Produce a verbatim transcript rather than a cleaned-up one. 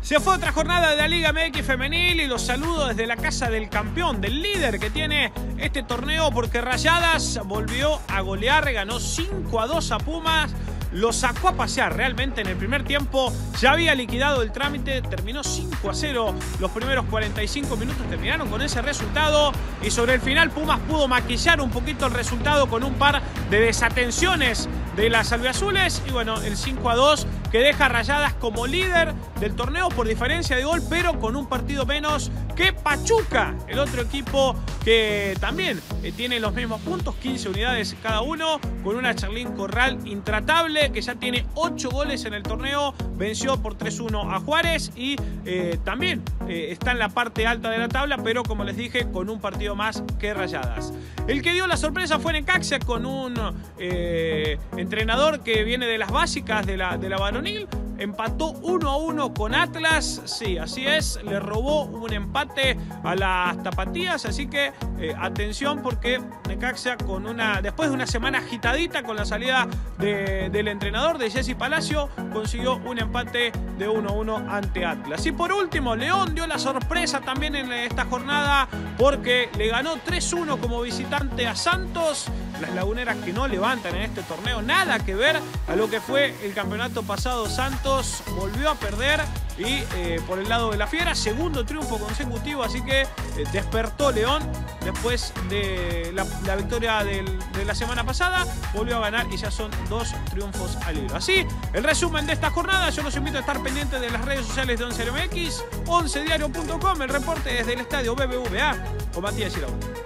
Se fue otra jornada de la Liga M X Femenil y los saludo desde la casa del campeón, del líder que tiene este torneo, porque Rayadas volvió a golear, ganó cinco a dos a Pumas, lo sacó a pasear realmente en el primer tiempo, ya había liquidado el trámite, terminó cinco a cero, los primeros cuarenta y cinco minutos terminaron con ese resultado y sobre el final Pumas pudo maquillar un poquito el resultado con un par de desatenciones de las albiazules y bueno, el cinco a dos que deja a Rayadas como líder del torneo por diferencia de gol, pero con un partido menos que Pachuca, el otro equipo que también eh, tiene los mismos puntos, quince unidades cada uno, con una Charlín Corral intratable que ya tiene ocho goles en el torneo, venció por tres uno a Juárez y eh, también eh, está en la parte alta de la tabla, pero como les dije, con un partido más que Rayadas. El que dio la sorpresa fue Necaxa con un eh, entrenador que viene de las básicas de la, de la varonil. Empató uno a uno con Atlas, sí, así es, le robó un empate a las tapatías, así que eh, atención porque Necaxa con una, después de una semana agitadita con la salida de, del entrenador de Jesse Palacio, consiguió un empate de uno a uno ante Atlas. Y por último, León dio la sorpresa también en esta jornada porque le ganó tres uno como visitante a Santos. Las laguneras que no levantan en este torneo, nada que ver a lo que fue el campeonato pasado. Santos volvió a perder y eh, por el lado de la Fiera, segundo triunfo consecutivo, así que eh, despertó León después de la, la victoria del, de la semana pasada, volvió a ganar y ya son dos triunfos al hilo. Así, el resumen de esta jornada, yo los invito a estar pendientes de las redes sociales de once M X, once diario punto com, el reporte desde el estadio B B V A con Matías Giraudo.